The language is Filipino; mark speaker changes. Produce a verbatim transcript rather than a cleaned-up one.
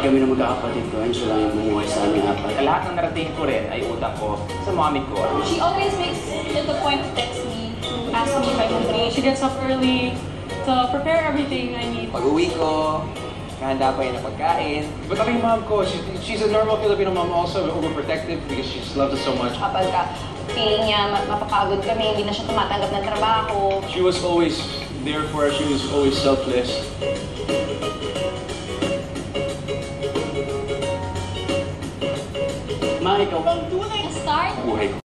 Speaker 1: kami ng magkakapatid ko, and siya lang yung bumuhay sa aming apat.
Speaker 2: Lahat ng narating ko rin ay utang ko sa mommy ko.
Speaker 3: She always makes it a point to text me, to ask me if I'm okay.
Speaker 4: She gets up early to prepare everything I need.
Speaker 5: Pag-uwi ko, kahanda pa yun na pagkain.
Speaker 6: But I mean, mom ko, she's, she's a normal Filipino mom also, overprotective because she just loves us so much.
Speaker 3: Kapag ka feeling niya mapapagod kami, hindi na siya tumatanggap ng trabaho.
Speaker 1: She was always there for us, she was always selfless. Ma, ikaw.
Speaker 3: Start?
Speaker 1: Buhay ko.